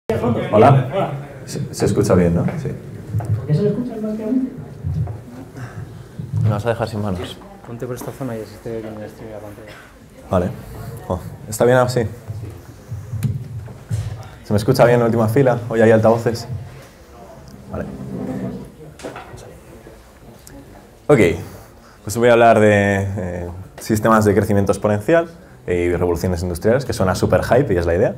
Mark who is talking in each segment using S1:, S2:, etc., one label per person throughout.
S1: Hola. Se escucha bien, ¿no? Sí.
S2: ¿Por qué se le escucha prácticamente?
S1: Me vas a dejar sin manos.
S2: Ponte por esta zona y así te viene la pantalla.
S1: Vale. Oh, ¿está bien así? ¿Se me escucha bien en la última fila? ¿Hoy hay altavoces? Vale. Ok. Pues voy a hablar de sistemas de crecimiento exponencial y revoluciones industriales, que suena súper hype y es la idea.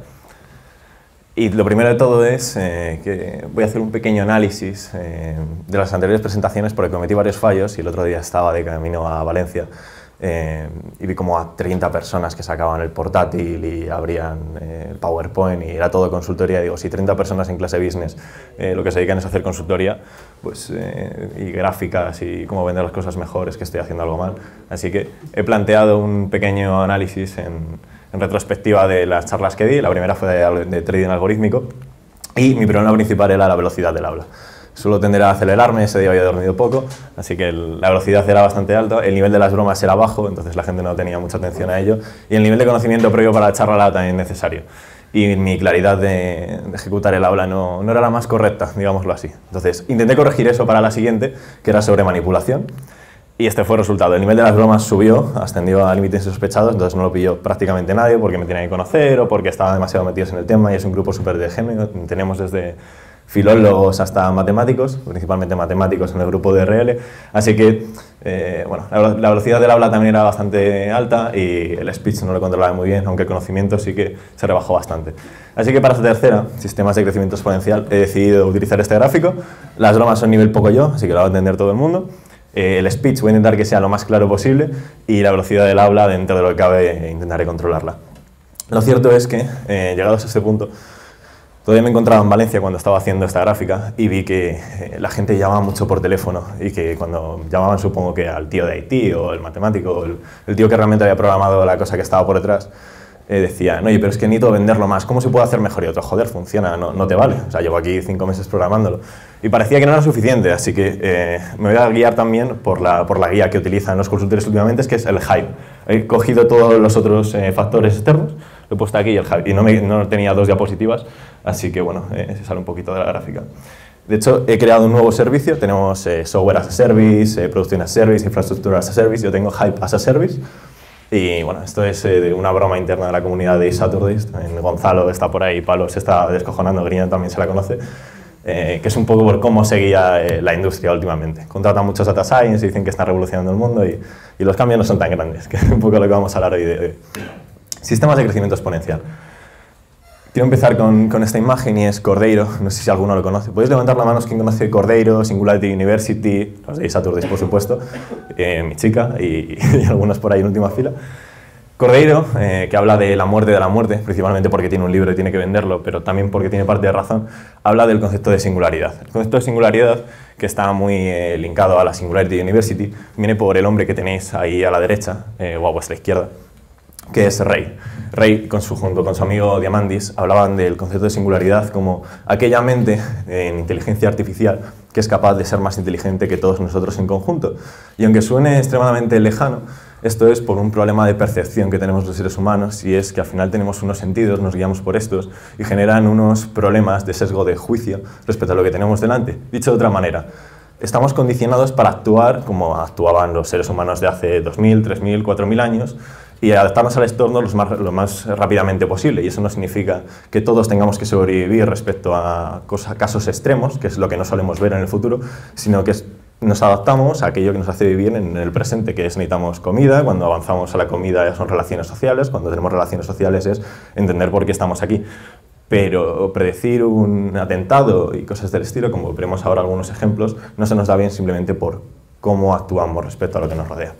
S1: Y lo primero de todo es que voy a hacer un pequeño análisis de las anteriores presentaciones porque cometí varios fallos y el otro día estaba de camino a Valencia y vi como a 30 personas que sacaban el portátil y abrían el PowerPoint y era todo consultoría. Y digo, si 30 personas en clase business lo que se dedican es a hacer consultoría pues, y gráficas y cómo vender las cosas mejor, es que estoy haciendo algo mal. Así que he planteado un pequeño análisis en retrospectiva de las charlas que di. La primera fue de trading algorítmico y mi problema principal era la velocidad del habla. Suelo tender a acelerarme, ese día había dormido poco, así que la velocidad era bastante alta, el nivel de las bromas era bajo, entonces la gente no tenía mucha atención a ello, y el nivel de conocimiento previo para la charla era también necesario. Y mi claridad de ejecutar el habla no era la más correcta, digámoslo así. Entonces intenté corregir eso para la siguiente, que era sobre manipulación. Y este fue el resultado. El nivel de las bromas subió, ascendió a límites sospechados, entonces no lo pilló prácticamente nadie porque me tenía que conocer o porque estaban demasiado metidos en el tema y es un grupo súper heterogéneo. Tenemos desde filólogos hasta matemáticos, principalmente matemáticos en el grupo de RL. Así que, bueno, la velocidad del habla también era bastante alta y el speech no lo controlaba muy bien, aunque el conocimiento sí que se rebajó bastante. Así que para esta tercera, sistemas de crecimiento exponencial, he decidido utilizar este gráfico. Las bromas son nivel poco yo, así que lo va a entender todo el mundo. El speech voy a intentar que sea lo más claro posible y la velocidad del habla, dentro de lo que cabe, intentaré controlarla. Lo cierto es que, llegados a este punto, todavía me encontraba en Valencia cuando estaba haciendo esta gráfica y vi que la gente llamaba mucho por teléfono y que cuando llamaban supongo que al tío de Haití o el matemático o el tío que realmente había programado la cosa que estaba por detrás, decían, oye, pero es que necesito venderlo más, ¿cómo se puede hacer mejor? Y otro, joder, funciona, no te vale. O sea, llevo aquí 5 meses programándolo. Y parecía que no era suficiente, así que me voy a guiar también por la guía que utilizan los consultores últimamente, que es el hype. He cogido todos los otros factores externos, lo he puesto aquí y el hype. Y no tenía 2 diapositivas, así que bueno, se sale un poquito de la gráfica. De hecho, he creado un nuevo servicio, tenemos software as a service, producción as a service, infraestructura as a service, yo tengo hype as a service. Y bueno, esto es de una broma interna de la comunidad de Saturdays. Gonzalo está por ahí, Pablo se está descojonando, Griñán también se la conoce, que es un poco por cómo seguía la industria últimamente. Contratan muchos data science y dicen que están revolucionando el mundo y los cambios no son tan grandes, que es un poco lo que vamos a hablar hoy de sistemas de crecimiento exponencial. Quiero empezar con esta imagen y es Cordeiro, no sé si alguno lo conoce. Podéis levantar la mano quien conoce Cordeiro, Singularity University, los de Saturdays por supuesto, mi chica y algunos por ahí en última fila. Cordeiro, que habla de la muerte, principalmente porque tiene un libro y tiene que venderlo, pero también porque tiene parte de razón, habla del concepto de singularidad. El concepto de singularidad, que está muy linkado a la Singularity University, viene por el hombre que tenéis ahí a la derecha, o a vuestra izquierda, que es Ray. Ray, junto con su amigo Diamandis, hablaban del concepto de singularidad como aquella mente en inteligencia artificial que es capaz de ser más inteligente que todos nosotros en conjunto. Y aunque suene extremadamente lejano, esto es por un problema de percepción que tenemos los seres humanos y es que al final tenemos unos sentidos, nos guiamos por estos y generan unos problemas de sesgo de juicio respecto a lo que tenemos delante. Dicho de otra manera, estamos condicionados para actuar como actuaban los seres humanos de hace 2000, 3000, 4000 años y adaptarnos al entorno lo más rápidamente posible. Y eso no significa que todos tengamos que sobrevivir respecto a casos extremos, que es lo que no solemos ver en el futuro, sino que nos adaptamos a aquello que nos hace vivir en el presente, que es necesitamos comida, cuando avanzamos a la comida son relaciones sociales, cuando tenemos relaciones sociales es entender por qué estamos aquí. Pero predecir un atentado y cosas del estilo, como veremos ahora algunos ejemplos, no se nos da bien simplemente por cómo actuamos respecto a lo que nos rodea.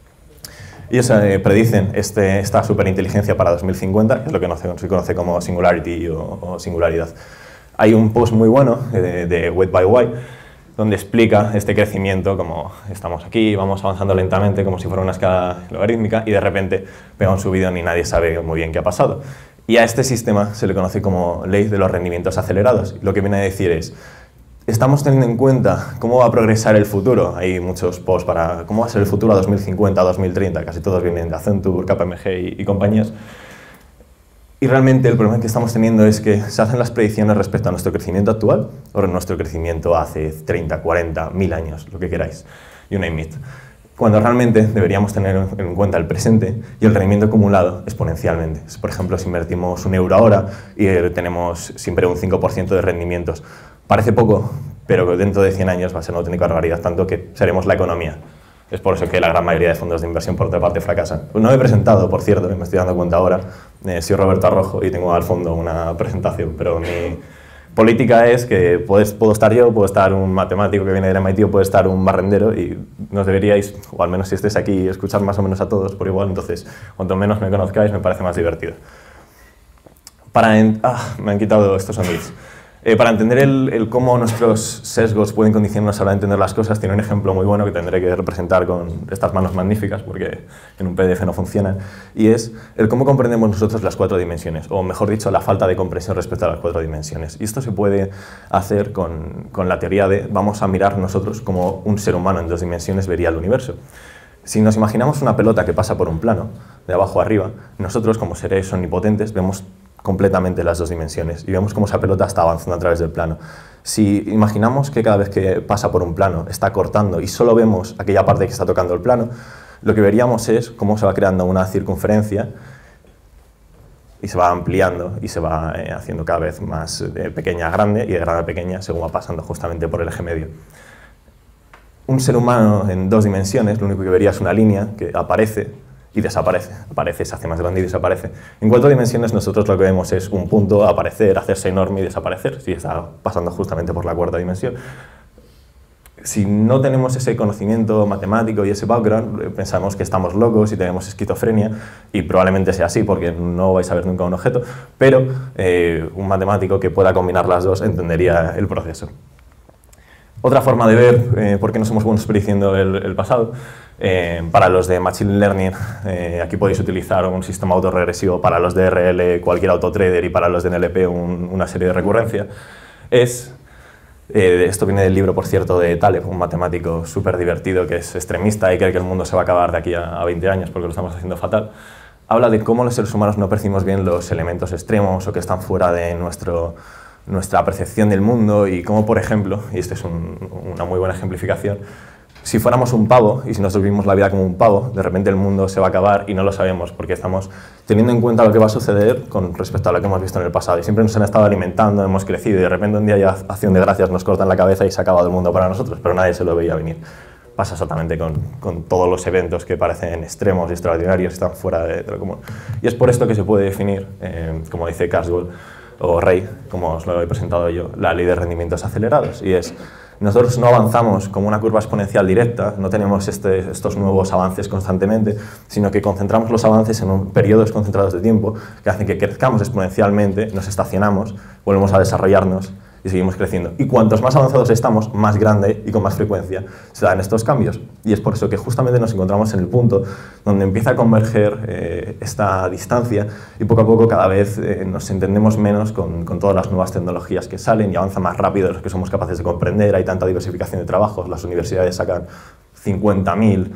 S1: Ellos predicen esta superinteligencia para 2050, que es lo que se conoce como singularity o singularidad. Hay un post muy bueno de Wait by Why, donde explica este crecimiento, como estamos aquí, vamos avanzando lentamente como si fuera una escala logarítmica y de repente pega un subidón y nadie sabe muy bien qué ha pasado. Y a este sistema se le conoce como ley de los rendimientos acelerados. Lo que viene a decir es, estamos teniendo en cuenta cómo va a progresar el futuro. Hay muchos posts para cómo va a ser el futuro a 2050, a 2030, casi todos vienen de Accenture, KPMG y compañías. Y realmente el problema que estamos teniendo es que se hacen las predicciones respecto a nuestro crecimiento actual o nuestro crecimiento hace 30, 40, 1000 años, lo que queráis, you name it. Cuando realmente deberíamos tener en cuenta el presente y el rendimiento acumulado exponencialmente. Por ejemplo, si invertimos €1 ahora y tenemos siempre un 5% de rendimientos, parece poco, pero dentro de 100 años va a ser una auténtica barbaridad, tanto que seremos la economía. Es por eso que la gran mayoría de fondos de inversión, por otra parte, fracasan. No me he presentado, por cierto, me estoy dando cuenta ahora. Soy Roberto Arrojo y tengo al fondo una presentación, pero mi política es que puedo estar yo, puedo estar un matemático que viene del MIT o puede estar un barrendero y nos deberíais, o al menos si estéis aquí, escuchar más o menos a todos por igual. Entonces, cuanto menos me conozcáis, me parece más divertido. Me han quitado estos sonidos. Para entender el cómo nuestros sesgos pueden condicionarnos a la hora de entender las cosas, tiene un ejemplo muy bueno que tendré que representar con estas manos magníficas, porque en un PDF no funciona, y es el cómo comprendemos nosotros las 4 dimensiones, o mejor dicho, la falta de comprensión respecto a las 4 dimensiones. Y esto se puede hacer con la teoría de vamos a mirar nosotros como un ser humano en 2 dimensiones vería el universo. Si nos imaginamos una pelota que pasa por un plano, de abajo a arriba, nosotros como seres omnipotentes vemos completamente las 2 dimensiones y vemos cómo esa pelota está avanzando a través del plano. Si imaginamos que cada vez que pasa por un plano está cortando y solo vemos aquella parte que está tocando el plano, lo que veríamos es cómo se va creando una circunferencia y se va ampliando y se va haciendo cada vez más pequeña a grande y de grande a pequeña según va pasando justamente por el eje medio. Un ser humano en 2 dimensiones, lo único que vería es una línea que aparece y desaparece. Aparece, se hace más grande y desaparece. En 4 dimensiones nosotros lo que vemos es un punto aparecer, hacerse enorme y desaparecer, si está pasando justamente por la 4ª dimensión. Si no tenemos ese conocimiento matemático y ese background, pensamos que estamos locos y tenemos esquizofrenia, y probablemente sea así porque no vais a ver nunca un objeto, pero un matemático que pueda combinar las dos entendería el proceso. Otra forma de ver por qué no somos buenos prediciendo el pasado, para los de Machine Learning, aquí podéis utilizar un sistema autorregresivo, para los de RL cualquier autotrader y para los de NLP una serie de recurrencia. Esto viene del libro, por cierto, de Taleb, un matemático súper divertido que es extremista y cree que el mundo se va a acabar de aquí a 20 años porque lo estamos haciendo fatal. Habla de cómo los seres humanos no percibimos bien los elementos extremos o que están fuera de nuestra percepción del mundo y cómo, por ejemplo, y esta es una muy buena ejemplificación, si fuéramos un pavo y si nosotros vivimos la vida como un pavo, de repente el mundo se va a acabar y no lo sabemos porque estamos teniendo en cuenta lo que va a suceder con respecto a lo que hemos visto en el pasado. Y siempre nos han estado alimentando, hemos crecido y de repente un día ya acción de gracias nos cortan la cabeza y se ha acabado el mundo para nosotros, pero nadie se lo veía venir. Pasa exactamente con todos los eventos que parecen extremos y extraordinarios y están fuera de lo común. Y es por esto que se puede definir, como dice Kurzweil, o Rey, como os lo he presentado yo, la ley de rendimientos acelerados, y es nosotros no avanzamos como una curva exponencial directa, no tenemos estos nuevos avances constantemente, sino que concentramos los avances en periodos concentrados de tiempo que hacen que crezcamos exponencialmente, nos estacionamos, volvemos a desarrollarnos y seguimos creciendo. Y cuantos más avanzados estamos, más grande y con más frecuencia se dan estos cambios. Y es por eso que justamente nos encontramos en el punto donde empieza a converger esta distancia y poco a poco cada vez nos entendemos menos con todas las nuevas tecnologías que salen y avanza más rápido de lo que somos capaces de comprender. Hay tanta diversificación de trabajos, las universidades sacan 50.000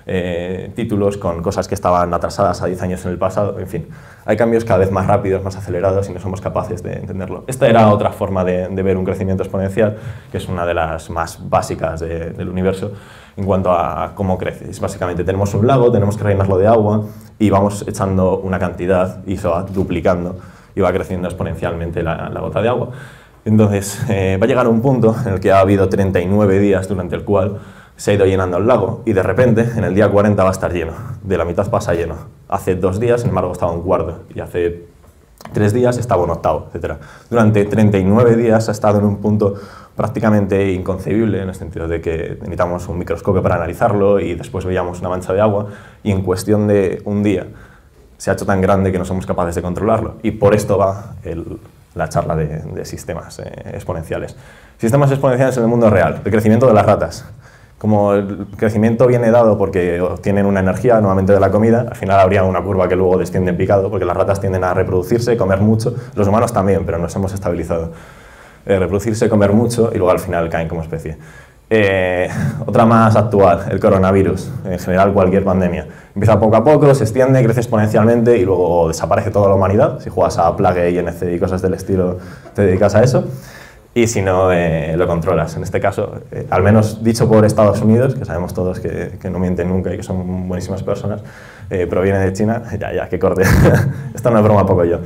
S1: títulos con cosas que estaban atrasadas a 10 años en el pasado, en fin. Hay cambios cada vez más rápidos, más acelerados y no somos capaces de entenderlo. Esta era otra forma de ver un crecimiento exponencial, que es una de las más básicas del universo en cuanto a cómo crece. Es básicamente, tenemos un lago, tenemos que rellenarlo de agua y vamos echando una cantidad y se va duplicando y va creciendo exponencialmente la gota de agua. Entonces, va a llegar un punto en el que ha habido 39 días durante el cual se ha ido llenando el lago y de repente en el día 40 va a estar lleno, de la mitad pasa lleno. Hace 2 días, sin embargo, estaba un cuarto y hace 3 días estaba un octavo, etc. Durante 39 días ha estado en un punto prácticamente inconcebible en el sentido de que necesitamos un microscopio para analizarlo y después veíamos una mancha de agua y en cuestión de un día se ha hecho tan grande que no somos capaces de controlarlo y por esto va la charla de sistemas exponenciales. Sistemas exponenciales en el mundo real, el crecimiento de las ratas. Como el crecimiento viene dado porque obtienen una energía nuevamente de la comida, al final habría una curva que luego desciende en picado porque las ratas tienden a reproducirse, comer mucho, los humanos también, pero nos hemos estabilizado. Reproducirse, comer mucho y luego al final caen como especie. Otra más actual, el coronavirus, en general cualquier pandemia. Empieza poco a poco, se extiende, crece exponencialmente y luego desaparece toda la humanidad. Si juegas a Plague, INC y cosas del estilo, te dedicas a eso. Y si no, lo controlas. En este caso, al menos dicho por Estados Unidos, que sabemos todos que no mienten nunca y que son buenísimas personas, proviene de China. Ya, que corte. Esto no es broma, poco yo.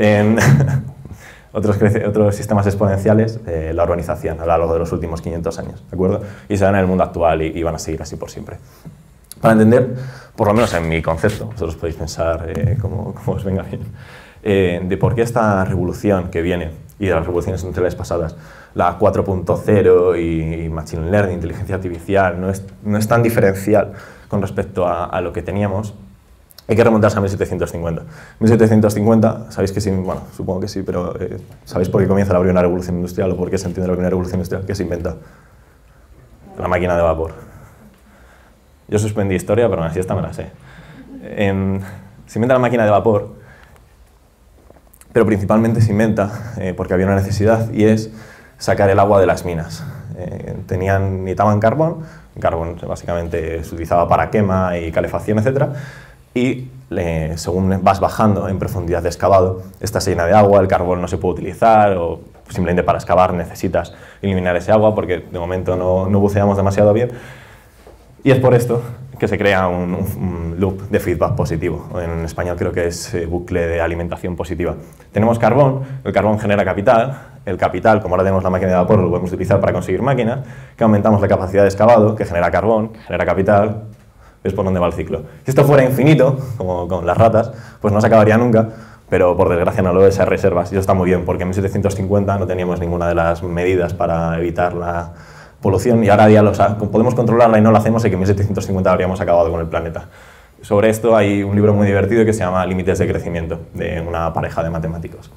S1: Otros sistemas exponenciales, la urbanización, a lo largo de los últimos 500 años, ¿de acuerdo? Y se dan en el mundo actual y van a seguir así por siempre. Para entender, por lo menos en mi concepto, vosotros podéis pensar como os venga bien, de por qué esta revolución que viene y de las revoluciones industriales pasadas, la 4.0 y Machine Learning, inteligencia artificial, no es tan diferencial con respecto a lo que teníamos. Hay que remontarse a 1750. 1750, sabéis que sí, bueno, supongo que sí, pero ¿sabéis por qué comienza la primera revolución industrial o por qué se entiende la primera revolución industrial? ¿Qué se inventa? La máquina de vapor. Yo suspendí historia, pero aún así esta me la sé. Se inventa la máquina de vapor, pero principalmente se inventa porque había una necesidad y es sacar el agua de las minas. Necesitaban carbón básicamente se utilizaba para quema y calefacción, etc. Y según vas bajando en profundidad de excavado, esta se llena de agua, el carbón no se puede utilizar o simplemente para excavar necesitas eliminar ese agua porque de momento no buceamos demasiado bien. Y es por esto que se crea un loop de feedback positivo. En español creo que es bucle de alimentación positiva. Tenemos carbón, el carbón genera capital, el capital, como ahora tenemos la máquina de vapor, lo podemos utilizar para conseguir máquinas, que aumentamos la capacidad de excavado, que genera carbón, que genera capital. ¿Ves por dónde va el ciclo? Si esto fuera infinito, como con las ratas, pues no se acabaría nunca, pero por desgracia no lo es, hay reservas. Y eso está muy bien, porque en 1750 no teníamos ninguna de las medidas para evitar la polución y ahora ya podemos controlarla y no lo hacemos y que en 1750 habríamos acabado con el planeta. Sobre esto hay un libro muy divertido que se llama Límites de crecimiento, de una pareja de matemáticos.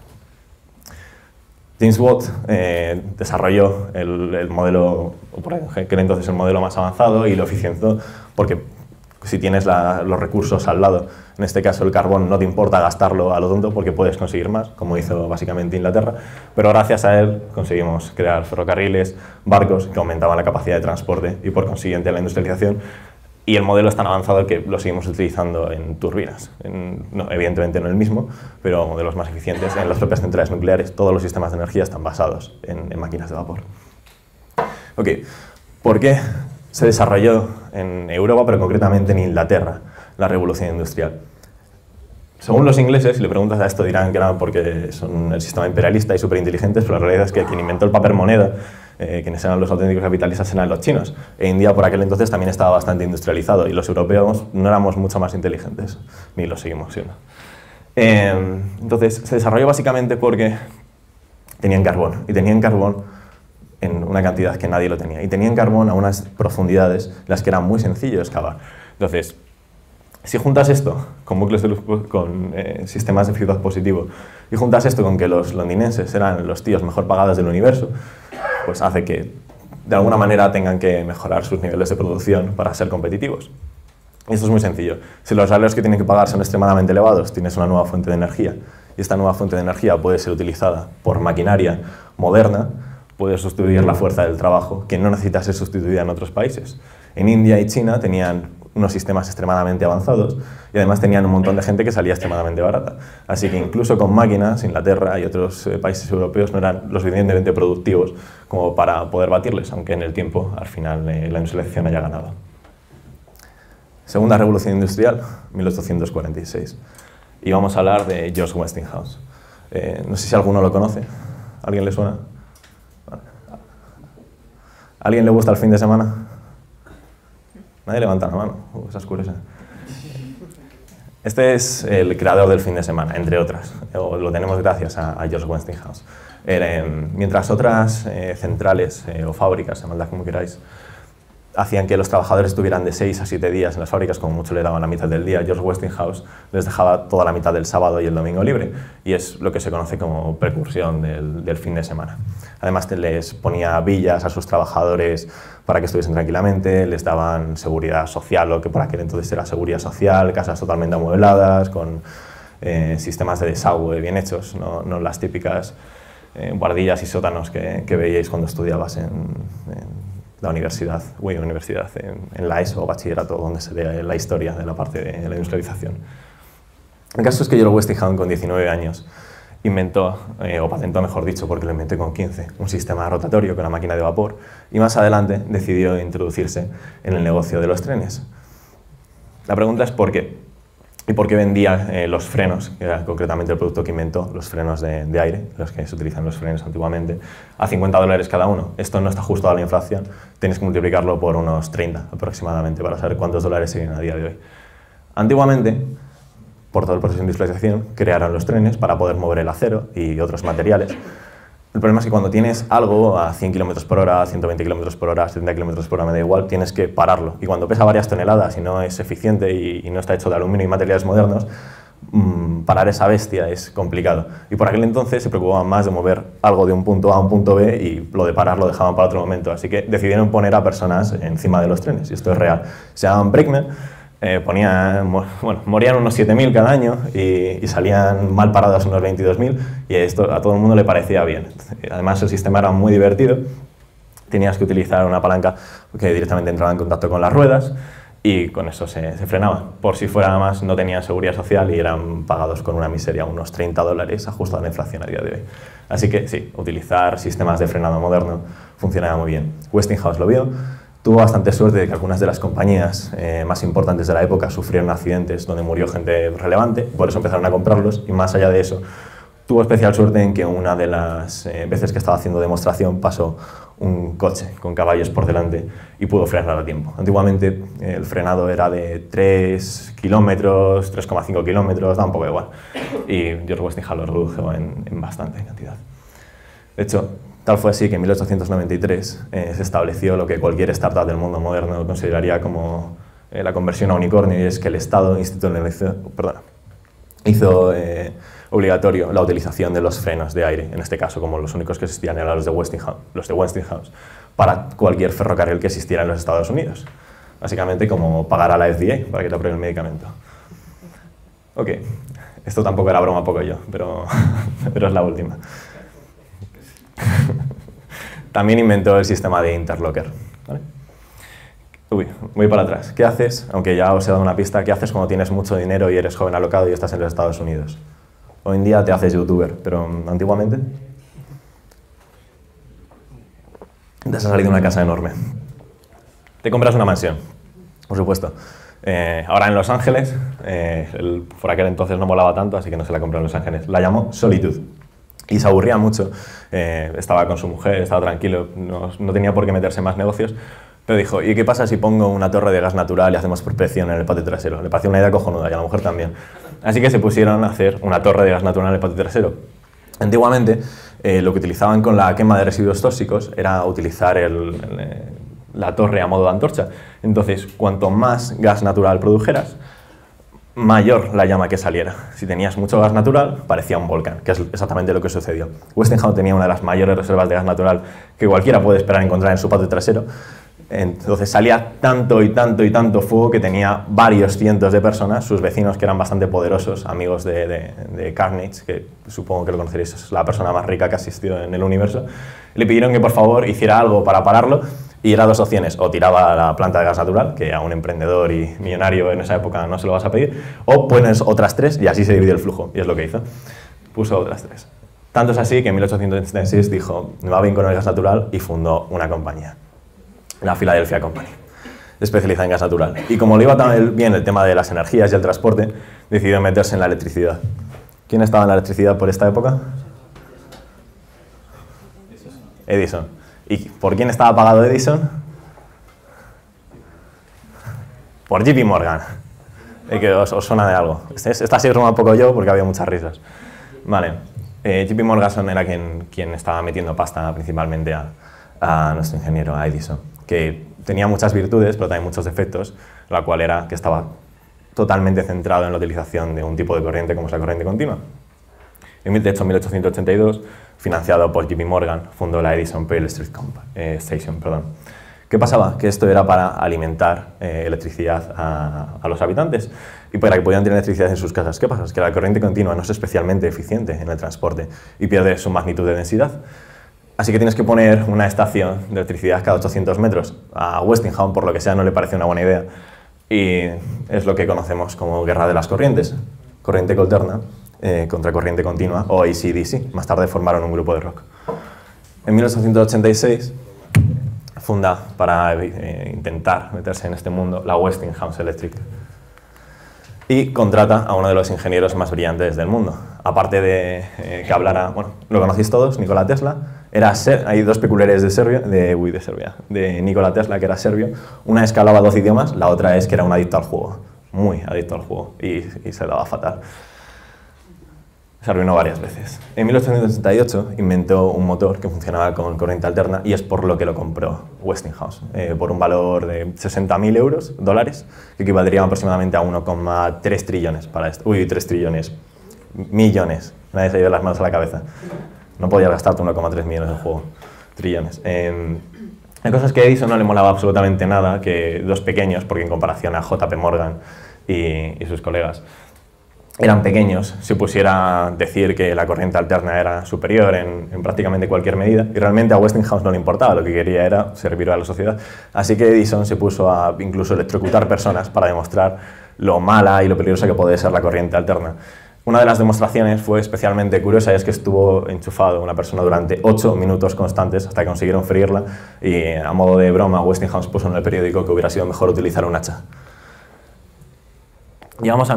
S1: James Watt desarrolló el modelo, que era entonces el modelo más avanzado y lo eficientó porque si tienes los recursos al lado, en este caso el carbón, no te importa gastarlo a lo tonto porque puedes conseguir más, como hizo básicamente Inglaterra, pero gracias a él conseguimos crear ferrocarriles, barcos que aumentaban la capacidad de transporte y por consiguiente la industrialización, y el modelo es tan avanzado que lo seguimos utilizando en turbinas, evidentemente no el mismo, pero de los más eficientes. En las propias centrales nucleares todos los sistemas de energía están basados en máquinas de vapor. Ok, ¿por qué se desarrolló en Europa, pero concretamente en Inglaterra, la revolución industrial? Según los ingleses, si le preguntas a esto, dirán que era porque son el sistema imperialista y súper inteligentes, pero la realidad es que quien inventó el papel moneda, quienes eran los auténticos capitalistas, eran los chinos. E India por aquel entonces también estaba bastante industrializado y los europeos no éramos mucho más inteligentes, ni lo seguimos siendo. Entonces se desarrolló básicamente porque tenían carbón, y tenían carbón en una cantidad que nadie lo tenía. Y tenían carbón a unas profundidades en las que era muy sencillo excavar. Entonces, si juntas esto con bucles de luz, con sistemas de feedback positivo, y juntas esto con que los londinenses eran los tíos mejor pagados del universo, pues hace que de alguna manera tengan que mejorar sus niveles de producción para ser competitivos. Y esto es muy sencillo. Si los salarios que tienen que pagar son extremadamente elevados, tienes una nueva fuente de energía, y esta nueva fuente de energía puede ser utilizada por maquinaria moderna, puede sustituir la fuerza del trabajo, que no necesita ser sustituida en otros países. En India y China tenían unos sistemas extremadamente avanzados y además tenían un montón de gente que salía extremadamente barata. Así que incluso con máquinas, Inglaterra y otros países europeos no eran lo suficientemente productivos como para poder batirles, aunque en el tiempo, al final, la industrialización haya ganado. Segunda revolución industrial, 1846. Y vamos a hablar de George Westinghouse. No sé si alguno lo conoce. ¿Alguien le suena? ¿A alguien le gusta el fin de semana? Nadie levanta la mano. Esa es curiosa. Este es el creador del fin de semana, entre otras. Lo tenemos gracias a George Westinghouse. Mientras otras centrales o fábricas, llamadlas como queráis, hacían que los trabajadores estuvieran de 6 a 7 días en las fábricas, como mucho le daban la mitad del día, George Westinghouse les dejaba toda la mitad del sábado y el domingo libre, y es lo que se conoce como precursión del fin de semana. Además les ponía villas a sus trabajadores para que estuviesen tranquilamente, les daban seguridad social, lo que por aquel entonces era seguridad social, casas totalmente amuebladas, con sistemas de desagüe bien hechos, no las típicas guardillas y sótanos que veíais cuando estudiabas la universidad, en la ESO o bachillerato, donde se ve la historia de la parte de la industrialización. El caso es que George Westinghouse, con 19 años, inventó, o patentó mejor dicho, porque lo inventé con 15, un sistema rotatorio con una máquina de vapor, y más adelante decidió introducirse en el negocio de los trenes. La pregunta es ¿por qué? ¿Y por qué vendía los frenos, que era concretamente el producto que inventó, los frenos de aire, los que se utilizan los frenos antiguamente, a $50 cada uno? Esto no está ajustado a la inflación, tienes que multiplicarlo por unos 30 aproximadamente para saber cuántos dólares siguen a día de hoy. Antiguamente, por todo el proceso de industrialización, crearon los trenes para poder mover el acero y otros materiales. El problema es que cuando tienes algo a 100 km por hora, 120 km por hora, 70 km por hora, me da igual, tienes que pararlo. Y cuando pesa varias toneladas y no es eficiente y no está hecho de aluminio y materiales modernos, parar esa bestia es complicado. Y por aquel entonces se preocupaban más de mover algo de un punto A a un punto B y lo de parar lo dejaban para otro momento. Así que decidieron poner a personas encima de los trenes, y esto es real. Se llamaban brakemen. Morían unos 7.000 cada año y salían mal parados unos 22.000, y esto a todo el mundo le parecía bien. Además, el sistema era muy divertido. Tenías que utilizar una palanca que directamente entraba en contacto con las ruedas y con eso se frenaba. Por si fuera más, no tenían seguridad social y eran pagados con una miseria, unos $30 ajustado a la inflación a día de hoy. Así que sí, utilizar sistemas de frenado moderno funcionaba muy bien. Westinghouse lo vio. Tuvo bastante suerte de que algunas de las compañías más importantes de la época sufrieron accidentes donde murió gente relevante, por eso empezaron a comprarlos, y más allá de eso, tuvo especial suerte en que una de las veces que estaba haciendo demostración pasó un coche con caballos por delante y pudo frenar a tiempo. Antiguamente el frenado era de 3 kilómetros, 3,5 kilómetros, da un poco igual, y George Westinghouse lo redujo en bastante cantidad. De hecho, tal fue así que en 1893 se estableció lo que cualquier startup del mundo moderno consideraría como la conversión a unicornio, y es que el Estado hizo obligatorio la utilización de los frenos de aire, en este caso, como los únicos que existían eran los de Westinghouse, para cualquier ferrocarril que existiera en los Estados Unidos. Básicamente como pagar a la FDA para que te apruebe el medicamento. Ok, esto tampoco era broma, poco yo, pero es la última. También inventó el sistema de interlocker. ¿Vale? Uy, voy para atrás. ¿Qué haces? Aunque ya os he dado una pista, ¿qué haces cuando tienes mucho dinero y eres joven alocado y estás en los Estados Unidos? Hoy en día te haces youtuber, pero antiguamente te has salido de una casa enorme. Te compras una mansión, por supuesto. Ahora en Los Ángeles, por aquel entonces no molaba tanto, así que no se la compró en Los Ángeles. La llamó Solitude. Y se aburría mucho, estaba con su mujer, estaba tranquilo, no tenía por qué meterse en más negocios, pero dijo, ¿y qué pasa si pongo una torre de gas natural y hacemos prospección en el patio trasero? Le pareció una idea cojonuda, y a la mujer también. Así que se pusieron a hacer una torre de gas natural en el patio trasero. Antiguamente, lo que utilizaban con la quema de residuos tóxicos era utilizar la torre a modo de antorcha. Entonces, cuanto más gas natural produjeras, mayor la llama que saliera. Si tenías mucho gas natural, parecía un volcán, que es exactamente lo que sucedió. Westinghouse tenía una de las mayores reservas de gas natural que cualquiera puede esperar encontrar en su patio trasero. Entonces salía tanto y tanto y tanto fuego que tenía varios cientos de personas, sus vecinos, que eran bastante poderosos, amigos de Carnegie, que supongo que lo conoceréis, es la persona más rica que ha existido en el universo, le pidieron que por favor hiciera algo para pararlo. Y eran dos opciones: o tiraba la planta de gas natural, que a un emprendedor y millonario en esa época no se lo vas a pedir, o pones otras tres y así se divide el flujo, y es lo que hizo. Puso otras tres. Tanto es así que en 1876 dijo, me va bien con el gas natural, y fundó una compañía, la Philadelphia Company, especializada en gas natural. Y como le iba tan bien el tema de las energías y el transporte, decidió meterse en la electricidad. ¿Quién estaba en la electricidad por esta época? Edison. ¿Y por quién estaba pagado Edison? Por JP Morgan. Que os suena de algo. Esta sí os suena un poco yo porque había muchas risas. Vale. JP Morgan era quien estaba metiendo pasta principalmente a nuestro ingeniero, a Edison, que tenía muchas virtudes pero también muchos defectos, la cual era que estaba totalmente centrado en la utilización de un tipo de corriente como es la corriente continua. De hecho, en 1882, financiado por JP Morgan, fundó la Edison Pearl Station. ¿Qué pasaba? Que esto era para alimentar electricidad a los habitantes y para que pudieran tener electricidad en sus casas. ¿Qué pasa? Es que la corriente continua no es especialmente eficiente en el transporte y pierde su magnitud de densidad. Así que tienes que poner una estación de electricidad cada 800 metros. A Westinghouse, por lo que sea, no le parece una buena idea. Y es lo que conocemos como guerra de las corrientes. Corriente alterna contra corriente continua, o AC/DC. Más tarde formaron un grupo de rock. En 1886 funda, para intentar meterse en este mundo, la Westinghouse Electric. Y contrata a uno de los ingenieros más brillantes del mundo. Aparte de que hablara, bueno, lo conocéis todos, Nikola Tesla. Hay dos peculiaridades de Nikola Tesla, que era serbio. Una es que hablaba 12 idiomas, la otra es que era un adicto al juego, muy adicto al juego, y se daba fatal. Se arruinó varias veces. En 1868 inventó un motor que funcionaba con corriente alterna y es por lo que lo compró Westinghouse, por un valor de 60.000 dólares, que equivaldría aproximadamente a 1,3 trillones para esto. Uy, 3 trillones. Millones. Nadie se ha ido las manos a la cabeza. No podías gastarte 1,3 millones en juego. Trillones. La cosa es que a Edison no le molaba absolutamente nada que dos pequeños, porque en comparación a JP Morgan y sus colegas, eran pequeños, se pusiera a decir que la corriente alterna era superior en prácticamente cualquier medida, y realmente a Westinghouse no le importaba, lo que quería era servir a la sociedad. Así que Edison se puso a incluso electrocutar personas para demostrar lo mala y lo peligrosa que puede ser la corriente alterna. Una de las demostraciones fue especialmente curiosa, y es que estuvo enchufado una persona durante 8 minutos constantes hasta que consiguieron freírla, y a modo de broma Westinghouse puso en el periódico que hubiera sido mejor utilizar un hacha. Llegamos a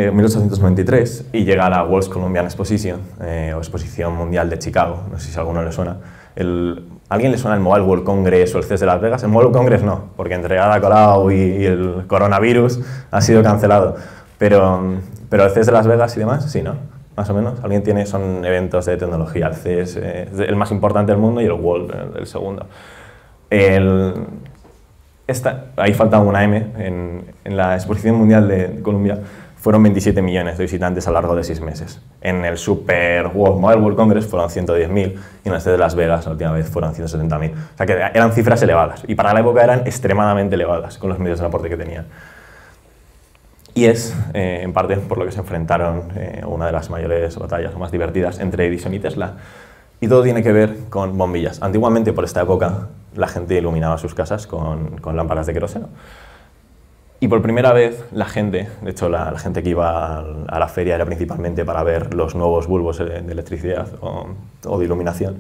S1: 1893 y llega la World's Columbian Exposition, o Exposición Mundial de Chicago, no sé si a alguno le suena. ¿A alguien le suena el Mobile World Congress o el CES de Las Vegas? El Mobile World Congress no, porque entre Ada Colau y el coronavirus ha sido cancelado. Pero el CES de Las Vegas y demás, sí, ¿no? Más o menos. Son eventos de tecnología. El CES es el más importante del mundo y el World el segundo. Ahí faltaba una M. En la Exposición Mundial de Columbia fueron 27 millones de visitantes a lo largo de 6 meses. En el Mobile World Congress fueron 110.000 y en el CES de Las Vegas la última vez fueron 170.000. O sea que eran cifras elevadas y para la época eran extremadamente elevadas con los medios de transporte que tenían. Y es, en parte, por lo que se enfrentaron una de las mayores batallas o más divertidas entre Edison y Tesla. Y todo tiene que ver con bombillas. Antiguamente, por esta época, la gente iluminaba sus casas con lámparas de queroseno. Y por primera vez, la gente, de hecho, la gente que iba a la feria era principalmente para ver los nuevos bulbos de electricidad o de iluminación,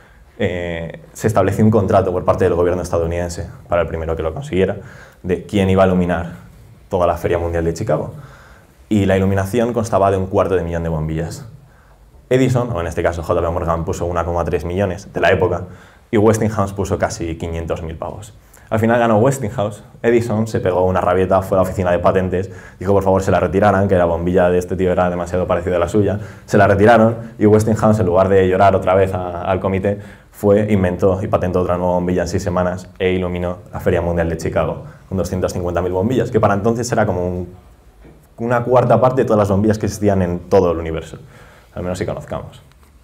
S1: se estableció un contrato por parte del gobierno estadounidense, para el primero que lo consiguiera, de quién iba a iluminar toda la Feria Mundial de Chicago. Y la iluminación constaba de 250.000 de bombillas. Edison, o en este caso JP Morgan, puso 1,3 millones de la época y Westinghouse puso casi 500.000 pavos. Al final ganó Westinghouse. Edison se pegó una rabieta, fue a la oficina de patentes, dijo por favor se la retiraran, que la bombilla de este tío era demasiado parecida a la suya. Se la retiraron y Westinghouse, en lugar de llorar otra vez al comité, inventó y patentó otra nueva bombilla en 6 semanas e iluminó la Feria Mundial de Chicago con 250.000 bombillas, que para entonces era como una cuarta parte de todas las bombillas que existían en todo el universo, al menos si conozcamos.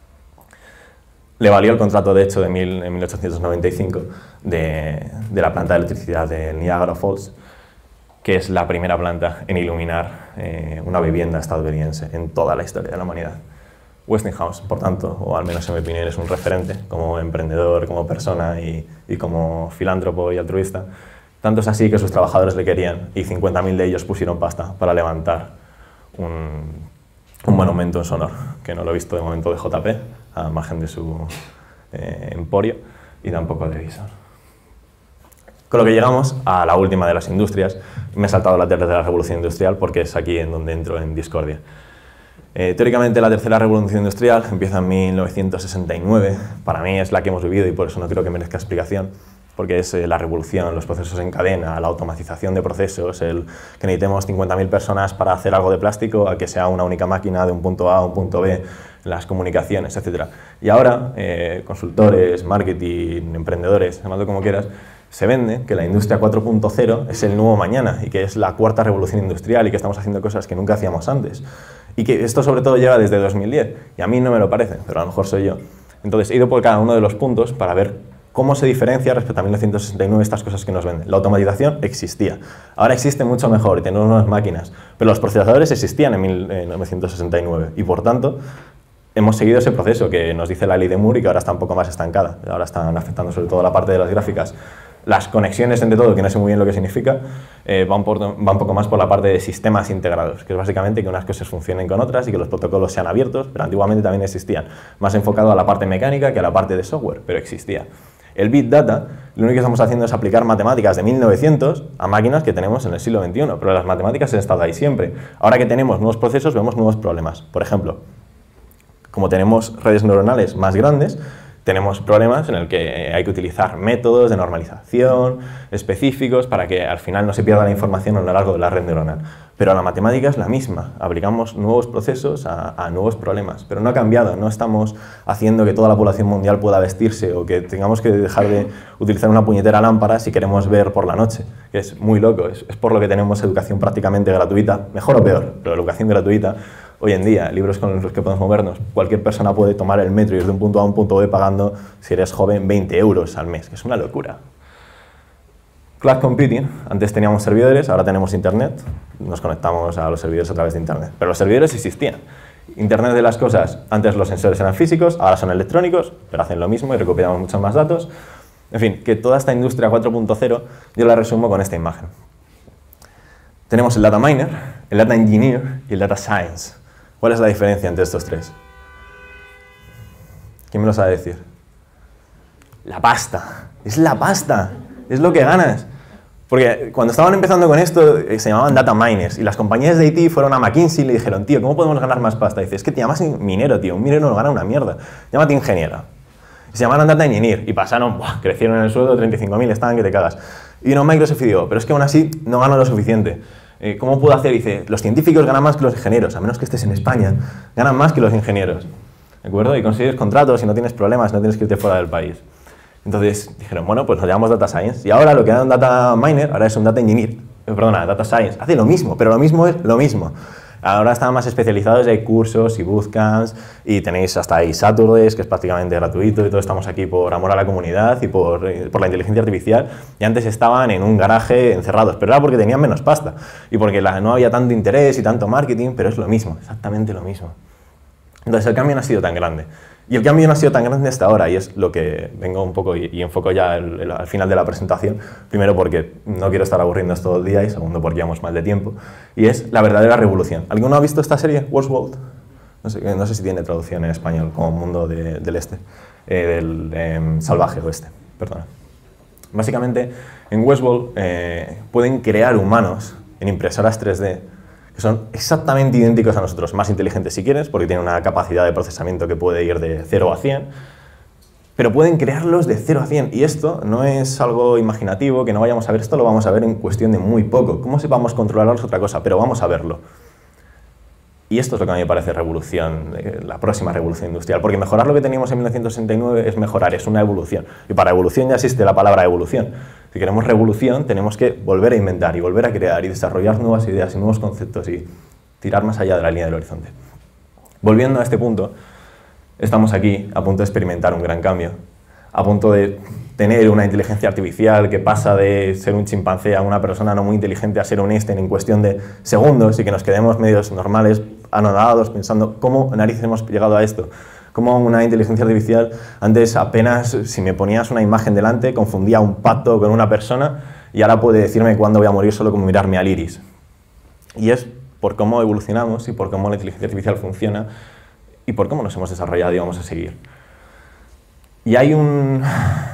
S1: Le valió el contrato, de hecho, en 1895 de la planta de electricidad de Niagara Falls, que es la primera planta en iluminar una vivienda estadounidense en toda la historia de la humanidad. Westinghouse, por tanto, o al menos en mi opinión, es un referente como emprendedor, como persona y como filántropo y altruista. Tanto es así que sus trabajadores le querían y 50.000 de ellos pusieron pasta para levantar un monumento en su honor, que no lo he visto de momento de JP, al margen de su emporio, y tampoco de Edison. Con lo que llegamos a la última de las industrias. Me he saltado la tercera revolución industrial porque es aquí en donde entro en discordia. Teóricamente la tercera revolución industrial empieza en 1969. Para mí es la que hemos vivido y por eso no creo que merezca explicación, porque es la revolución, los procesos en cadena, la automatización de procesos, el que necesitemos 50.000 personas para hacer algo de plástico, a que sea una única máquina de un punto A a un punto B, las comunicaciones, etc. Y ahora, consultores, marketing, emprendedores, llamadlo como quieras, se vende que la industria 4.0 es el nuevo mañana y que es la cuarta revolución industrial y que estamos haciendo cosas que nunca hacíamos antes. Y que esto sobre todo llega desde 2010, y a mí no me lo parece, pero a lo mejor soy yo. Entonces he ido por cada uno de los puntos para ver cómo se diferencia respecto a 1969 estas cosas que nos venden. La automatización existía, ahora existe mucho mejor y tenemos nuevas máquinas, pero los procesadores existían en 1969 y por tanto hemos seguido ese proceso que nos dice la ley de Moore y que ahora está un poco más estancada. Ahora están afectando sobre todo la parte de las gráficas. Las conexiones entre todo, que no sé muy bien lo que significa, va un poco más por la parte de sistemas integrados, que es básicamente que unas cosas funcionen con otras y que los protocolos sean abiertos, pero antiguamente también existían. Más enfocado a la parte mecánica que a la parte de software, pero existía. El Big Data, lo único que estamos haciendo es aplicar matemáticas de 1900 a máquinas que tenemos en el siglo XXI, pero las matemáticas han estado ahí siempre. Ahora que tenemos nuevos procesos, vemos nuevos problemas. Por ejemplo, como tenemos redes neuronales más grandes, tenemos problemas en el que hay que utilizar métodos de normalización específicos para que al final no se pierda la información a lo largo de la red neuronal. Pero la matemática es la misma, aplicamos nuevos procesos a nuevos problemas, pero no ha cambiado, no estamos haciendo que toda la población mundial pueda vestirse o que tengamos que dejar de utilizar una puñetera lámpara si queremos ver por la noche, que es muy loco, es por lo que tenemos educación prácticamente gratuita, mejor o peor, pero educación gratuita. Hoy en día, libros con los que podemos movernos, cualquier persona puede tomar el metro y ir de un punto A a un punto B pagando, si eres joven, 20 euros al mes, que es una locura. Cloud Computing, antes teníamos servidores, ahora tenemos Internet, nos conectamos a los servidores a través de Internet, pero los servidores existían. Internet de las cosas, antes los sensores eran físicos, ahora son electrónicos, pero hacen lo mismo y recuperamos muchos más datos. En fin, que toda esta industria 4.0 yo la resumo con esta imagen. Tenemos el Data Miner, el Data Engineer y el Data Science. ¿Cuál es la diferencia entre estos tres? ¿Quién me lo sabe decir? La pasta. Es la pasta. Es lo que ganas. Porque cuando estaban empezando con esto, se llamaban data miners. Y las compañías de IT fueron a McKinsey y le dijeron, tío, ¿cómo podemos ganar más pasta? Y dice, es que te llamas minero, tío. Un minero no gana una mierda. Llámate ingeniero. Y se llamaron data engineer. Y pasaron, crecieron en el sueldo, 35.000, estaban que te cagas. Y vino Microsoft y dijo, pero es que aún así no gano lo suficiente. ¿Cómo puedo hacer? Dice, los científicos ganan más que los ingenieros, a menos que estés en España, ganan más que los ingenieros, ¿de acuerdo? Y consigues contratos y no tienes problemas, no tienes que irte fuera del país. Entonces dijeron, bueno, pues lo llamamos Data Science, y ahora lo que era un Data Miner, ahora es un Data Engineer, perdona, Data Science, hace lo mismo, pero lo mismo es lo mismo. Ahora están más especializados, hay cursos y bootcamps, y tenéis hasta ahí Saturdays, que es prácticamente gratuito, y todos estamos aquí por amor a la comunidad y por la inteligencia artificial, y antes estaban en un garaje encerrados, pero era porque tenían menos pasta, y porque no había tanto interés y tanto marketing, pero es lo mismo, exactamente lo mismo. Entonces el cambio no ha sido tan grande. Y el cambio no ha sido tan grande hasta ahora, y es lo que vengo un poco y enfoco ya al final de la presentación. Primero porque no quiero estar aburriendo todo el día y segundo porque llevamos mal de tiempo. Y es la verdadera revolución. ¿Alguno ha visto esta serie, Westworld? No sé si tiene traducción en español, como Mundo del Este, del Salvaje Oeste, perdona. Básicamente, en Westworld pueden crear humanos en impresoras 3D que son exactamente idénticos a nosotros, más inteligentes si quieres, porque tienen una capacidad de procesamiento que puede ir de 0 a 100, pero pueden crearlos de 0 a 100, y esto no es algo imaginativo, que no vayamos a ver, esto lo vamos a ver en cuestión de muy poco. Cómo sepamos controlarlos es otra cosa, pero vamos a verlo. Y esto es lo que a mí me parece revolución, la próxima revolución industrial, porque mejorar lo que teníamos en 1969 es mejorar, es una evolución, y para evolución ya existe la palabra evolución. Si queremos revolución, tenemos que volver a inventar y volver a crear y desarrollar nuevas ideas y nuevos conceptos y tirar más allá de la línea del horizonte. Volviendo a este punto, estamos aquí a punto de experimentar un gran cambio, a punto de tener una inteligencia artificial que pasa de ser un chimpancé a una persona no muy inteligente a ser un Einstein en cuestión de segundos y que nos quedemos medios normales, anonadados, pensando cómo narices hemos llegado a esto. Como una inteligencia artificial, antes apenas si me ponías una imagen delante, confundía un pato con una persona y ahora puede decirme cuándo voy a morir solo con mirarme al iris. Y es por cómo evolucionamos y por cómo la inteligencia artificial funciona y por cómo nos hemos desarrollado y vamos a seguir. Y hay un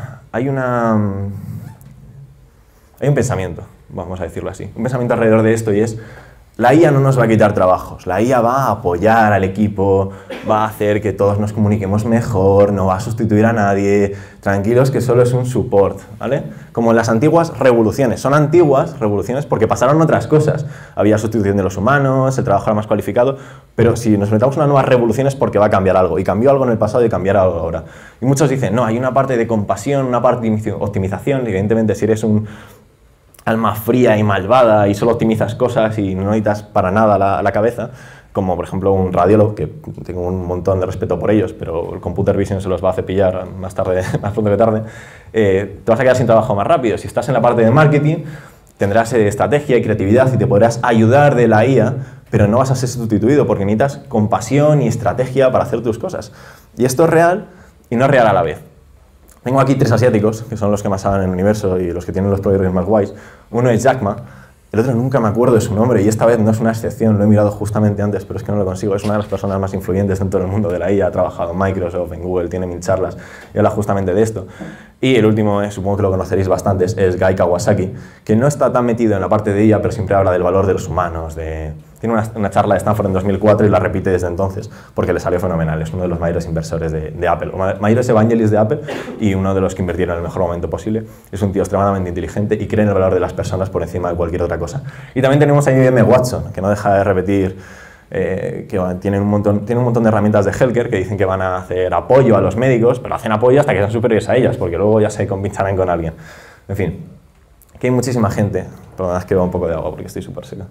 S1: pensamiento, vamos a decirlo así, un pensamiento alrededor de esto, y es: la IA no nos va a quitar trabajos, la IA va a apoyar al equipo, va a hacer que todos nos comuniquemos mejor, no va a sustituir a nadie, tranquilos que solo es un support, ¿vale? Como en las antiguas revoluciones, son antiguas revoluciones porque pasaron otras cosas, había sustitución de los humanos, el trabajo era más cualificado, pero si nos metamos en una nueva revolución es porque va a cambiar algo, y cambió algo en el pasado y cambiará algo ahora. Y muchos dicen, no, hay una parte de compasión, una parte de optimización, y evidentemente si eres un alma fría y malvada y solo optimizas cosas y no necesitas para nada la cabeza, como por ejemplo un radiólogo, que tengo un montón de respeto por ellos, pero el computer vision se los va a cepillar más pronto que tarde, te vas a quedar sin trabajo más rápido. Si estás en la parte de marketing, tendrás estrategia y creatividad y te podrás ayudar de la IA pero no vas a ser sustituido porque necesitas compasión y estrategia para hacer tus cosas. Y esto es real y no es real a la vez. Tengo aquí 3 asiáticos, que son los que más saben en el universo y los que tienen los proyectos más guays. Uno es Jack Ma, el otro nunca me acuerdo de su nombre y esta vez no es una excepción, lo he mirado justamente antes, pero es que no lo consigo. Es una de las personas más influyentes dentro del mundo de la IA, ha trabajado en Microsoft, en Google, tiene 1000 charlas y habla justamente de esto. Y el último, supongo que lo conoceréis bastantes, es Guy Kawasaki, que no está tan metido en la parte de IA, pero siempre habla del valor de los humanos. Tiene una charla de Stanford en 2004 y la repite desde entonces, porque le salió fenomenal. Es uno de los mayores inversores de Apple, mayores evangelists de Apple y uno de los que invirtieron en el mejor momento posible. Es un tío extremadamente inteligente y cree en el valor de las personas por encima de cualquier otra cosa. Y también tenemos a IBM Watson, que no deja de repetir que tienen un montón de herramientas de healthcare que dicen que van a hacer apoyo a los médicos, pero hacen apoyo hasta que sean superiores a ellas, porque luego ya se convincharán con alguien. En fin, que hay muchísima gente. Perdón, es que bebo un poco de agua porque estoy súper seca.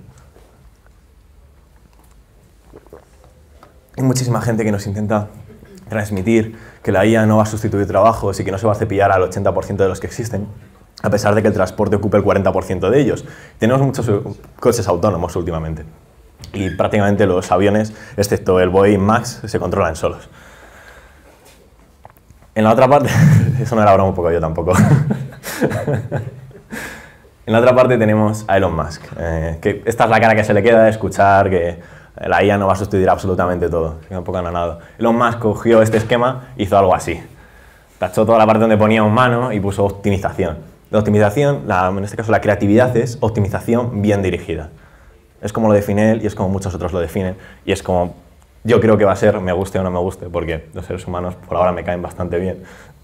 S1: Hay muchísima gente que nos intenta transmitir que la IA no va a sustituir trabajos y que no se va a cepillar al 80% de los que existen, a pesar de que el transporte ocupe el 40% de ellos. Tenemos muchos coches autónomos últimamente y prácticamente los aviones, excepto el Boeing Max, se controlan solos. En la otra parte, eso no era broma un poco yo tampoco. En la otra parte tenemos a Elon Musk, que esta es la cara que se le queda de escuchar que la IA no va a sustituir absolutamente todo, un poco anonado. Elon Musk cogió este esquema y hizo algo así. Tachó toda la parte donde ponía humano y puso optimización. La optimización, en este caso la creatividad, es optimización bien dirigida. Es como lo define él y es como muchos otros lo definen. Y es como yo creo que va a ser, me guste o no me guste, porque los seres humanos por ahora me caen bastante bien.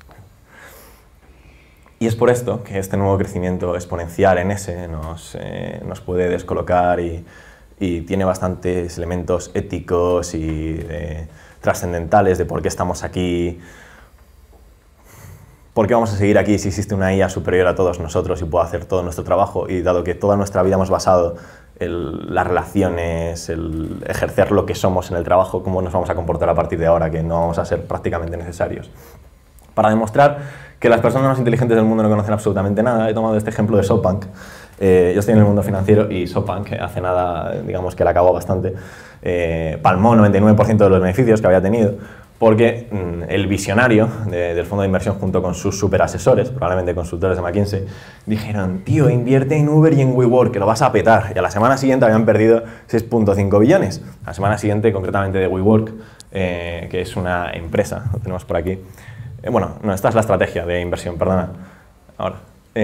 S1: Y es por esto que este nuevo crecimiento exponencial en S nos puede descolocar y tiene bastantes elementos éticos y trascendentales de por qué estamos aquí, por qué vamos a seguir aquí si existe una IA superior a todos nosotros y puede hacer todo nuestro trabajo, y dado que toda nuestra vida hemos basado las relaciones, el ejercer lo que somos en el trabajo, cómo nos vamos a comportar a partir de ahora, que no vamos a ser prácticamente necesarios. Para demostrar que las personas más inteligentes del mundo no conocen absolutamente nada, he tomado este ejemplo de SoftBank. Yo estoy en el mundo financiero y SoftBank hace nada, digamos que la acabó bastante, palmó 99% de los beneficios que había tenido porque el visionario del fondo de inversión junto con sus superasesores, probablemente consultores de McKinsey, dijeron, tío, invierte en Uber y en WeWork, que lo vas a petar. Y a la semana siguiente habían perdido 6.5 billones. A la semana siguiente, concretamente de WeWork, que es una empresa, lo tenemos por aquí. Bueno, no, esta es la estrategia de inversión, perdona. Ahora.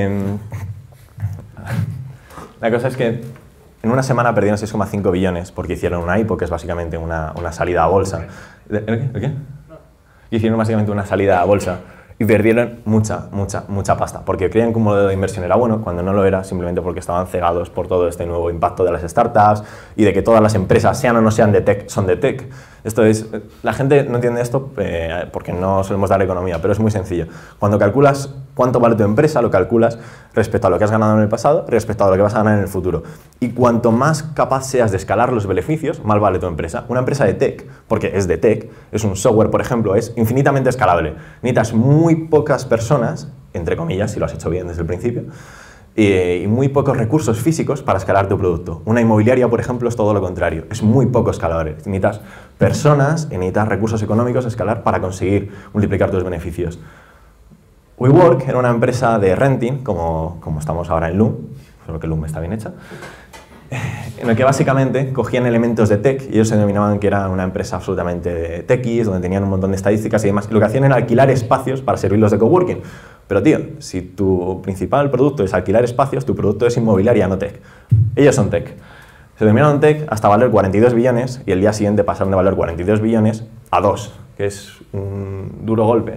S1: La cosa es que en una semana perdieron 6,5 billones porque hicieron una IPO, que es básicamente una salida a bolsa. ¿El qué? Hicieron básicamente una salida a bolsa y perdieron mucha pasta, porque creían que un modelo de inversión era bueno, cuando no lo era, simplemente porque estaban cegados por todo este nuevo impacto de las startups y de que todas las empresas, sean o no sean de tech, son de tech. Esto es, la gente no entiende esto porque no solemos dar economía, pero es muy sencillo. Cuando calculas cuánto vale tu empresa, lo calculas respecto a lo que has ganado en el pasado, respecto a lo que vas a ganar en el futuro. Y cuanto más capaz seas de escalar los beneficios, más vale tu empresa. Una empresa de tech, porque es de tech, es un software, por ejemplo, es infinitamente escalable. Necesitas muy pocas personas, entre comillas, si lo has hecho bien desde el principio, y muy pocos recursos físicos para escalar tu producto. Una inmobiliaria, por ejemplo, es todo lo contrario, es muy poco escalable. Necesitas personas y necesitas recursos económicos a escalar para conseguir multiplicar tus beneficios. WeWork era una empresa de renting, como estamos ahora en Loom, solo que Loom está bien hecha, en el que básicamente cogían elementos de tech y ellos se denominaban que era una empresa absolutamente techis, donde tenían un montón de estadísticas y demás, y lo que hacían era alquilar espacios para servirlos de coworking. Pero tío, si tu principal producto es alquilar espacios, tu producto es inmobiliaria, no tech. Ellos son tech. Se denominaron tech hasta valer 42 billones y el día siguiente pasaron de valer 42 billones a 2, que es un duro golpe.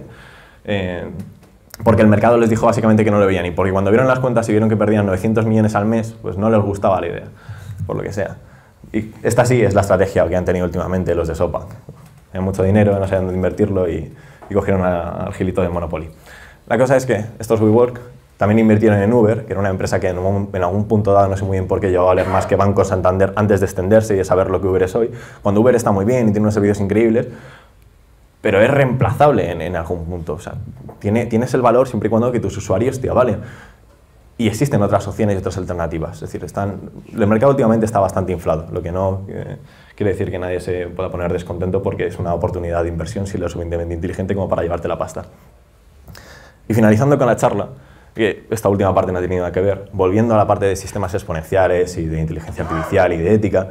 S1: Porque el mercado les dijo básicamente que no lo veían y porque cuando vieron las cuentas y vieron que perdían 900 millones al mes, pues no les gustaba la idea, por lo que sea. Y esta sí es la estrategia que han tenido últimamente los de SoftBank. Tienen mucho dinero, no saben dónde invertirlo y cogieron al gilito de Monopoly. La cosa es que estos WeWork también invirtieron en Uber, que era una empresa que en algún punto dado, no sé muy bien por qué, llegó a valer más que Banco Santander antes de extenderse y de saber lo que Uber es hoy. Cuando Uber está muy bien y tiene unos servicios increíbles, pero es reemplazable en algún punto. O sea, tienes el valor siempre y cuando que tus usuarios te avalen. y existen otras opciones y otras alternativas. Es decir, el mercado últimamente está bastante inflado, lo que no quiere decir que nadie se pueda poner descontento porque es una oportunidad de inversión si lo suficientemente inteligente como para llevarte la pasta. Y finalizando con la charla, que esta última parte no ha tenido nada que ver, volviendo a la parte de sistemas exponenciales y de inteligencia artificial y de ética,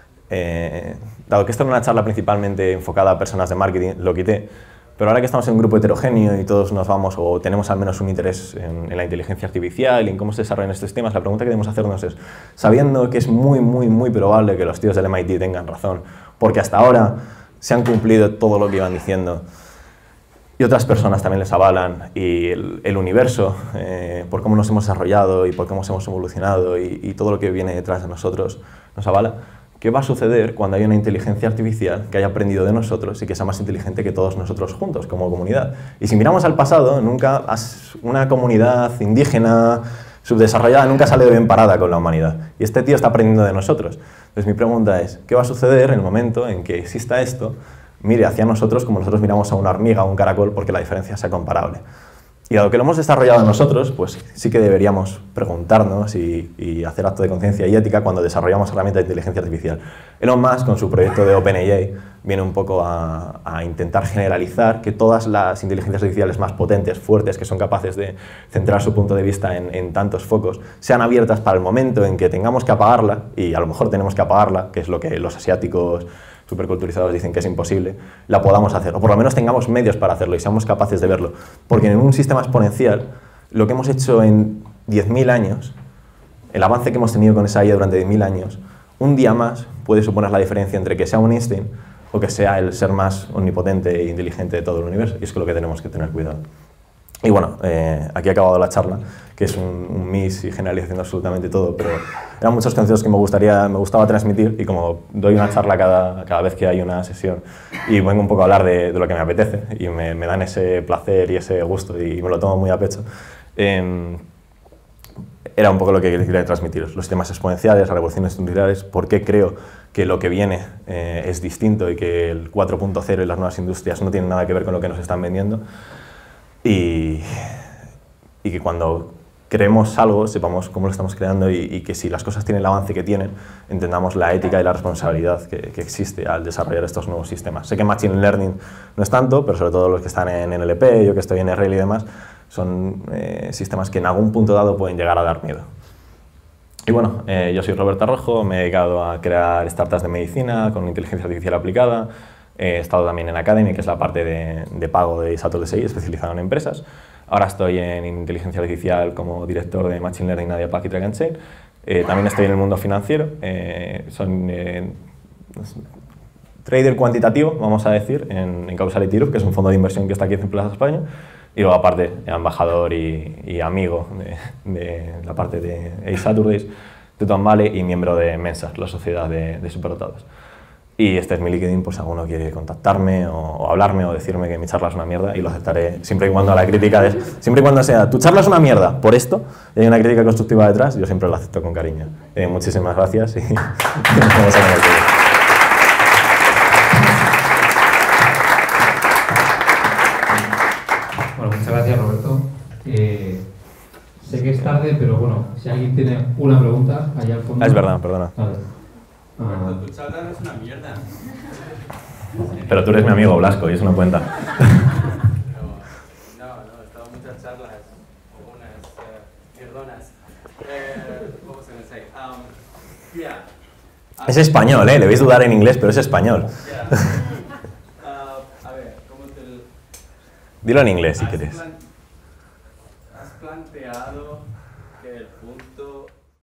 S1: dado que esta era una charla principalmente enfocada a personas de marketing, lo quité, pero ahora que estamos en un grupo heterogéneo y todos nos vamos o tenemos al menos un interés en la inteligencia artificial y en cómo se desarrollan estos sistemas, la pregunta que debemos hacernos es, sabiendo que es muy probable que los tíos del MIT tengan razón, porque hasta ahora se han cumplido todo lo que iban diciendo, y otras personas también les avalan, y el universo, por cómo nos hemos desarrollado y por cómo hemos evolucionado y todo lo que viene detrás de nosotros nos avala, ¿qué va a suceder cuando haya una inteligencia artificial que haya aprendido de nosotros y que sea más inteligente que todos nosotros juntos como comunidad? Y si miramos al pasado, nunca una comunidad indígena subdesarrollada nunca ha salido bien parada con la humanidad. Y este tío está aprendiendo de nosotros. Entonces mi pregunta es, ¿qué va a suceder en el momento en que exista esto, mire hacia nosotros como nosotros miramos a una hormiga o un caracol porque la diferencia sea comparable? Y dado que lo hemos desarrollado nosotros, pues sí que deberíamos preguntarnos y hacer acto de conciencia y ética cuando desarrollamos herramientas de inteligencia artificial. Elon Musk, con su proyecto de OpenAI, viene un poco a intentar generalizar que todas las inteligencias artificiales más potentes, fuertes, que son capaces de centrar su punto de vista en tantos focos, sean abiertas para el momento en que tengamos que apagarla, y a lo mejor tenemos que apagarla, que es lo que los asiáticos superculturizados dicen que es imposible, la podamos hacer, o por lo menos tengamos medios para hacerlo y seamos capaces de verlo. Porque en un sistema exponencial, lo que hemos hecho en 10.000 años, el avance que hemos tenido con esa IA durante 10.000 años, un día más puede suponer la diferencia entre que sea un Einstein o que sea el ser más omnipotente e inteligente de todo el universo, y es con lo que tenemos que tener cuidado. Y bueno, aquí ha acabado la charla, que es un mix y generalización absolutamente todo, pero eran muchos conceptos que me gustaba transmitir, y como doy una charla cada vez que hay una sesión y vengo un poco a hablar de lo que me apetece y me dan ese placer y ese gusto y me lo tomo muy a pecho, era un poco lo que quería transmitiros. Los sistemas exponenciales, las revoluciones industriales, por qué creo que lo que viene es distinto y que el 4.0 y las nuevas industrias no tienen nada que ver con lo que nos están vendiendo. Y que cuando creemos algo, sepamos cómo lo estamos creando y que si las cosas tienen el avance que tienen, entendamos la ética y la responsabilidad que existe al desarrollar estos nuevos sistemas. Sé que Machine Learning no es tanto, pero sobre todo los que están en NLP, yo que estoy en RL y demás, son sistemas que en algún punto dado pueden llegar a dar miedo. Y bueno, yo soy Roberto Arrojo, me he dedicado a crear startups de medicina con inteligencia artificial aplicada. He estado también en Academy, que es la parte de pago de Salto de SI, especializado en empresas. Ahora estoy en inteligencia artificial como director de Machine Learning, Nadia Pack y Track and Chain. También estoy en el mundo financiero. Soy trader cuantitativo, vamos a decir, en Causality Group, que es un fondo de inversión que está aquí en Plaza España. Y luego, aparte, embajador y amigo de la parte de Ace Saturdays, Tuton Valley, y miembro de Mensas, la sociedad de superdotados. Y este es mi LinkedIn, pues si alguno quiere contactarme o hablarme o decirme que mi charla es una mierda, y lo aceptaré siempre y cuando la crítica siempre y cuando sea tu charla es una mierda por esto y hay una crítica constructiva detrás, yo siempre la acepto con cariño. Muchísimas gracias y nos vemos en el vídeo.
S3: Bueno, muchas gracias, Roberto. Sé que es tarde, pero bueno, si alguien tiene una pregunta, allá al fondo.
S1: Es verdad, perdona.
S3: Vale.
S4: Roberto, tu charla no es una mierda.
S1: Pero tú eres mi amigo Blasco y eso no cuenta.
S4: No, he estado en muchas charlas, algunas mierdonas. What was I going to say? Yeah.
S1: Es español, le veis dudar en inglés, pero es español.
S4: Yeah. A ver, ¿cómo te...?
S1: Dilo en inglés si quieres.
S4: Has planteado